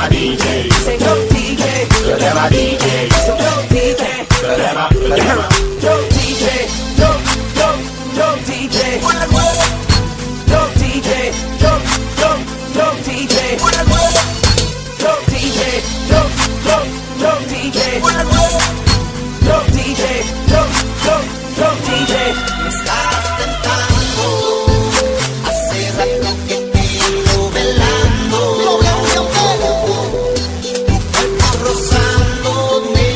Forever DJ. Say go DJ. Forever DJ. So go DJ. Forever, forever. Go DJ. Go DJ. Go DJ. Go DJ. Go DJ. Go DJ. Go DJ. Go DJ. Me estás tentando, hace rato que te ando velando, tu cuerpo rozándome,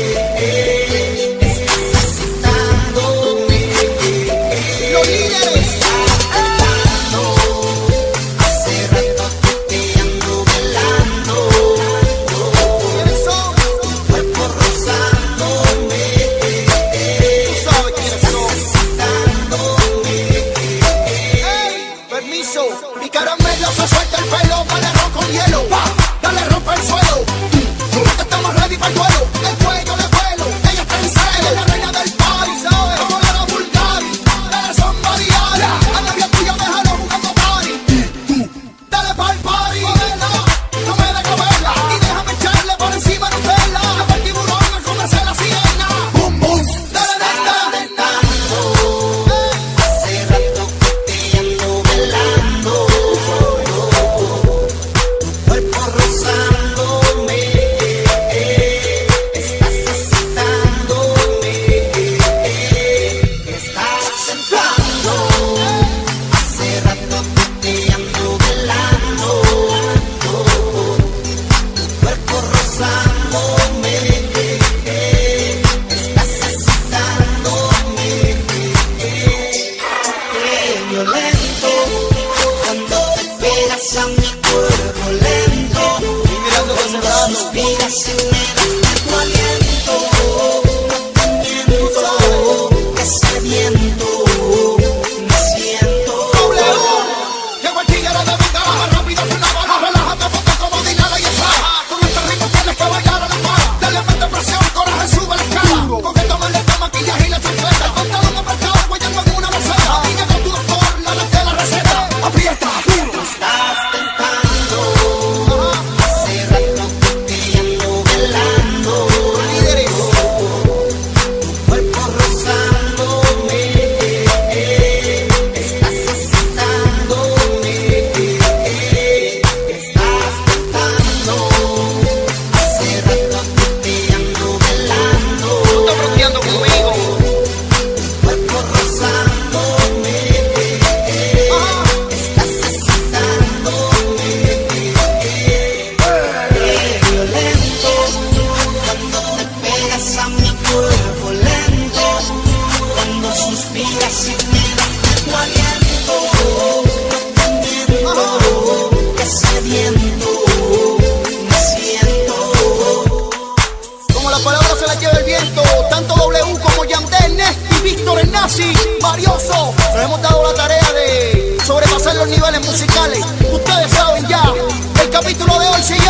estás excitándome, me estás tentando, hace rato que te ando velando, tu cuerpo rozándome, permiso, mi caramelo se suelta el pelo, dale ron con hielo, pa, dale rompe el suelo, estamos ready para el duelo, el cuello de pelo, ella está en celo, la reina del party, ¿sabes? Como la Bulgari, dale son variales, a la vía tuya déjalo jugando party, dale pa'l party, modela, no me dejes verla, y déjame echarle por encima de Nutella, a ver tiburón me conoce la sirena, boom boom, dale nena, hace rato que te ando velando, tu cuerpo rozándome, estás excitándome, me estás tentando, hace rato que te ando velando, tu cuerpo rozándome, estás excitándome, qué violento, cuando te pegas a mi cuerpo lento, cuando suspiras y me das tu aliento, no te miento, que sediento, me siento. llegó el tigre de mi cara, más rápido que una bala, relájate, ponte como dinero y esa, con este ritmo tienes que bailar a la mala, dale mete presión, coraje, sube la escala, con que tomen el maquillaje y la chancleta, pantalón apretado, guayando en una maceta, vine con tu doctor, la de la receta, aprieta, Me estás tentando, hace rato que te ando velando, tu cuerpo rozándome, estás excitándome, me estás tentando, hace rato que te ando velando, tú estás bloqueando conmigo, tu cuerpo rozándome, estás excitándome, qué violento, cuando te pegas a mi cuerpo lento, cuando suspiras y me das tu aliento, no te miento, que sediento, me siento. como la palabra se la lleva el viento, tanto W como Yandel, Nesti, Víctor, el Nazi, Marioso, nos hemos dado la tarea de sobrepasar los niveles musicales, ustedes saben ya, el capítulo de hoy se llama